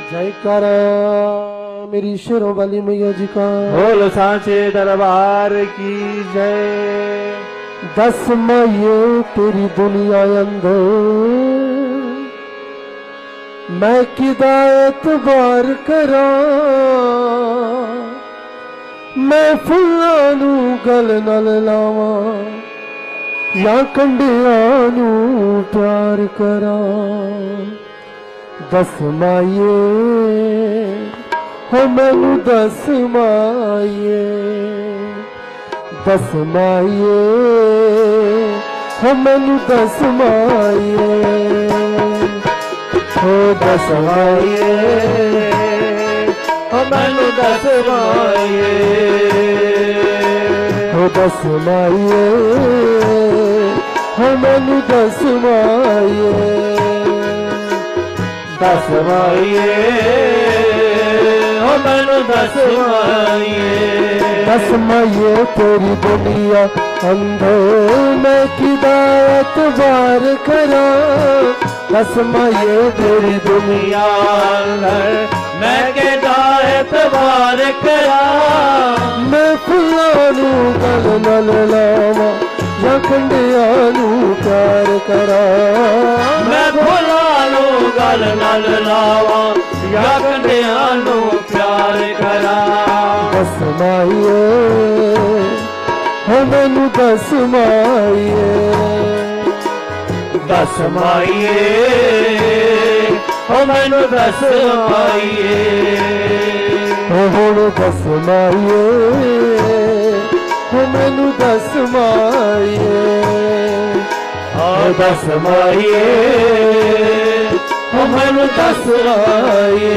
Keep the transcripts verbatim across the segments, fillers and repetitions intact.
जयकारा मेरी शेरों वाली मैया जी का। बोल सांचे दरबार की जय। दस माये तेरी दुनिया अंदर मैं किदायत बार करा, मैं फुल्लां नू गल नाल लावा या कंडियां नू प्यार करा। दस माये हो मैनू दस माये, दस माये हो मैनू दस माये, हो दस माये हो मैनू दस माये, हो दस माये हो मैनू दस माये, दस माये हो मैनू दस माये। दस माये तेरी दुनिया अंदर मैं किदायत बार करा, दस माये तेरी दुनिया अंदर मैं किदायत बार करा, मैं फुल्लां नू गल नाल लावा या कंडियां नू प्यार करा, मैं फुल्लां नू गल नाल लावा या कंडियां नू प्यार करा। दस माये हो मैनू दस माये, दस माये हो मैनू दस माये, हो हुण दस माये हो मैनू दस माये, हो दस माये हो मैनू दस माये।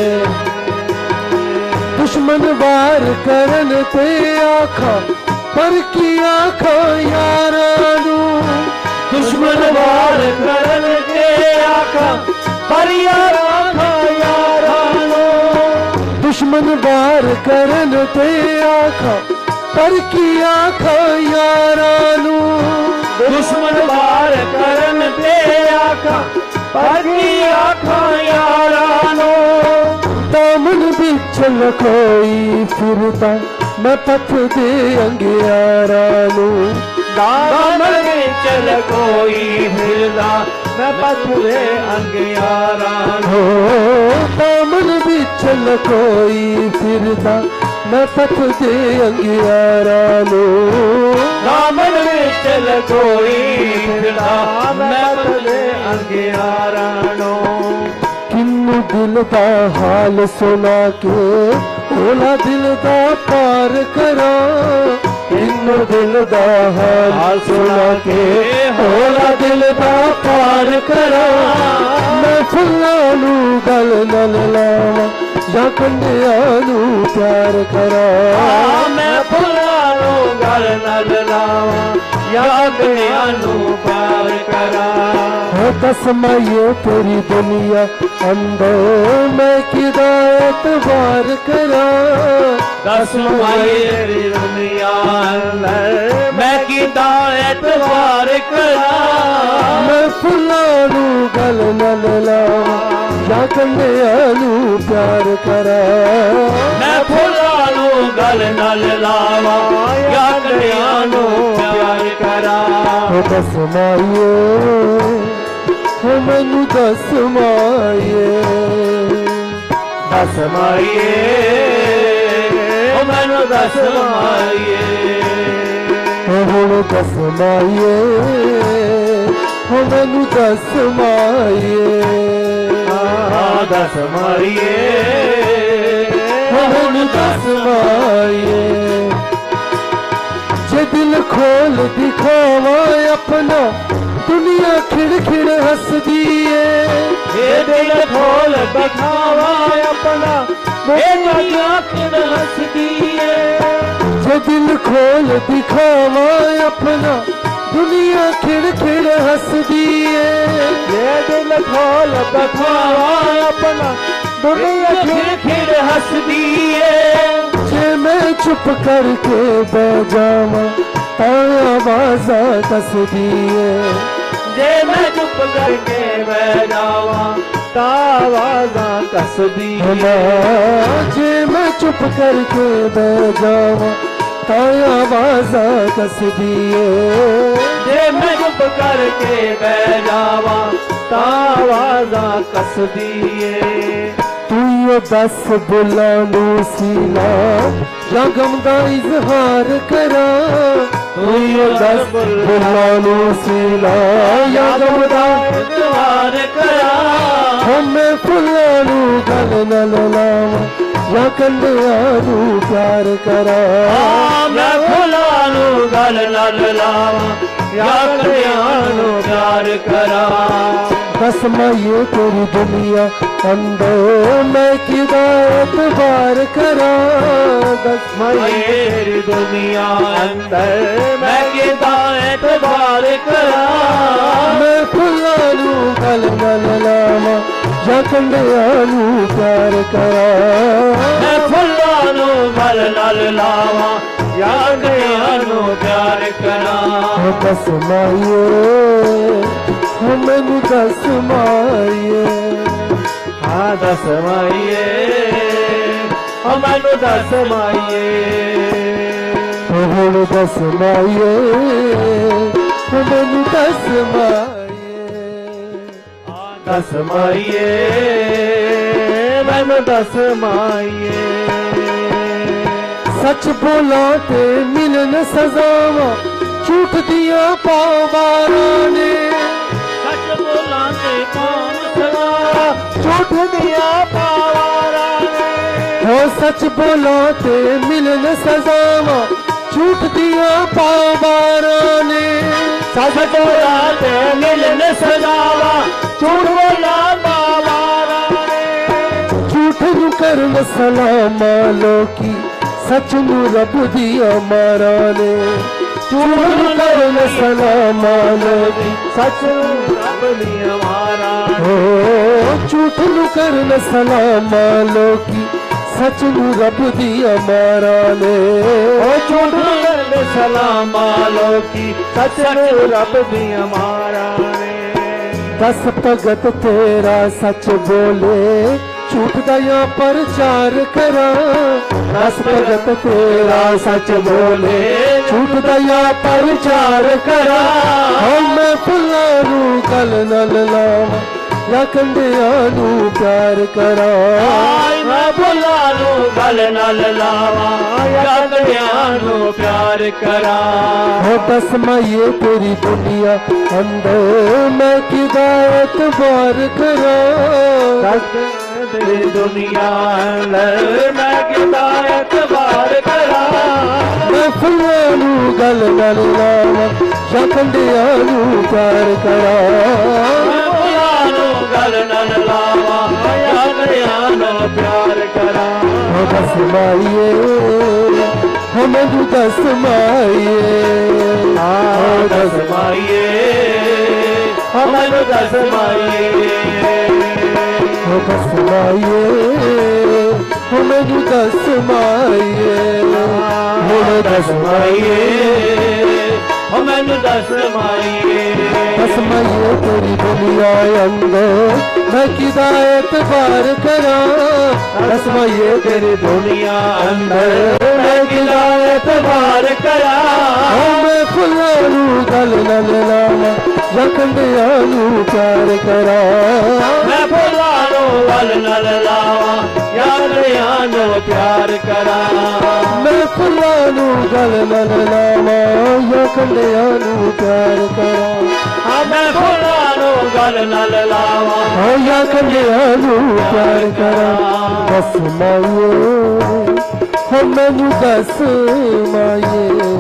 दुश्मन वार करन ते आखा पर की आखा यारां नू, दुश्मन वार करन ते आखा पर यारां यारां नू, दुश्मन वार करन ते आखा पर की आखा यारां नू, दुश्मन वार करन ते आखा पर की आखा यारां नू, दामन बिच लकोई फिरदा मैं पथ दे अंगियारां नू, दामन बिच लकोई फिरदा मैं पथ दे अंगियारां नू, दामन बिच लकोई फिरदा मैं पथ दे अंगियारां नू, दामन बिच लकोई फिरदा मैं पथ दे अंगियारां नू। किन्नू दिल दा हाल सुना के ओला दिल दा पार करा, किन्नू दिल दा हाल सुना के ओला दिल दा पार करा, मैं फुल्लां नू गल नाल लावा या कंडियां नू प्यार करा, मैं फुल्लां नू गल नाल लावा या कंडियां नू प्यार करा। हो दस माये तेरी दुनिया अंदर मैं किदायत बार करा, दस माये तेरी दुनिया अंदर मैं किदायत बार करा, मैं फुल्लां नू गल नाल लावा या कंडियां नू प्यार करा, मैं फुल्लां नू गल नाल लावा या कंडियां नू प्यार करा। हो दस माये हो मैनू दस माये, दस माये हो मैनू दस माये, हो हुण दस माये हो मैनू दस माये, दस माये हो मैनू दस माये। जे दिल खोल दिखावा अपना दुनिया खिड़ खिड़ हसदी है, ये दिल खोल दिखावा अपना दुनिया खिड़ हसदी है, जे दिल खोल दिखावा अपना दुनिया खिड़ खिड़ हसदी है, ये दिल खोल दिखावा अपना दुनिया खिड़ खिड़ हसदी है। जे मैं चुप करके बह जावा ताया आवाज़ां दसदी है, जे मैं चुप करके बह जावा ਤਾਂ ਆਵਾਜ਼ਾਂ ਕੱਸਦੀ जे मैं चुप करके बह जावा ਤਾਂ ਆਵਾਜ਼ਾਂ ਕੱਸਦੀ ਜੇ ਮੈਂ ਚੁੱਪ ਕਰਕੇ ਬਹਿ ਜਾਵਾਂ ਤਾਂ ਆਵਾਜ਼ਾਂ ਕੱਸਦੀ ਏ ਤੂੰ ਇਹ ਦੱਸ ਬੁੱਲਾਂ ਨੂੰ ਸੀਨਾ ਜਾਂ ਗਮ ਦਾ ਇਜ਼ਹਾਰ ਕਰਾਂ ਤੂੰ ਇਹ ਦੱਸ ਬੁੱਲਾਂ ਨੂੰ ਸੀਨਾ ਜਾਂ ਗਮ ਦਾ ਇਜ਼ਹਾਰ ਕਰਾਂ ਹੋ ਮੈਂ ਫੁੱਲਾਂ ਨੂੰ ਗਲ ਨਾਲ ਲਾਵਾਂ ਜਾਂ ਕੰਢਿਆਂ ਨੂੰ ਪਿਆਰ ਕਰਾਂ ਮੈਂ ਫੁੱਲਾਂ ਨੂੰ ਗਲ ਨਾਲ ਲਾਵਾਂ ਜਾਂ ਕੰਢਿਆਂ ਨੂੰ ਪਿਆਰ ਕਰਾਂ बस ये तेरी दुनिया अंदर मैं किदा एतबार करा बस ये तेरी दुनिया अंदर मैं किदा एतबार करा मैं फुल्लां नू गल गल लावां जां कंढियां नू प्यार करा मैं फुल्लां नू गल गल लावां जां कंढियां नू प्यार करा बस माइए मैनू दस माइए हाँ दस माइए हाँ मैनू दस माइए हुण दस माइए मैनू दस माइए दस माइए मैनू दस माइए सच बोला ते मिलन सजावां झूठ दिया पावारां ने झूठ दिया पावारां हो सच बोला ते मिलन सजावां झूठ दिया पावारां ने सच बोला ते मिलन सजावां झूठ बोला पावारां ने झूठ नू करन सलामा लोकी सच नू रब दिया मारा ने झूठ नू करन सलामा लोकी सच नू रब दिया मारा हो झूठ नू करन सलामा लोकी सच नू रब दिया मारा ने ओ झूठ नू करन सलामा लोकी सच नू रब दिया मारा ने दस भगत तेरा सच बोले झूठ दा या प्रचार करा दस भगत तेरा सच बोले झूठ दा या प्रचार करा मैं फुल्लां नू गल नाल लावां या कंढियां नू प्यार करा मैं फुल्लां नू गल नाल लावां या कंढियां नू प्यार करा हो दस माइए तेरी दुनिया अंदर मैं किदा एतबार करा तेरी दुनिया अंदर मैं किदा एतबार करा मैं फुल्लां नू गल नाल लावां या कंढियां नू प्यार करा मैं फुल्लां नू गल नाल लावां या कंढियां नू प्यार करा हो दस माइए हो मैनू दस माइए हो दस माइए हो मैनू दस माइए हो दस माइए हो मैनू दस माइए हो दस माइए हो मैनू दस माइए दस माइए तेरी दुनिया अंदर मैं किदा एतबार करा दस माइए तेरी दुनिया अंदर मैं किदा एतबार करा मैं फुल्लां नू गल नाल लावां या कंढियां नू प्यार करा मैं फुल्लां नू गल नाल लावां या कंढियां नू प्यार करा मैं फुल्लां नू गल नाल लावां या कंढियां नू प्यार करा मैं फुल्लां नू गल नाल लावां या कंढियां नू प्यार करा दस माइए हो मैनू दस माइए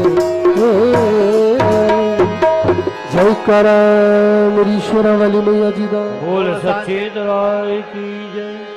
जय करा मेरी शेरां वाली मैया जी दा बोल सच्चे दरबार की जय।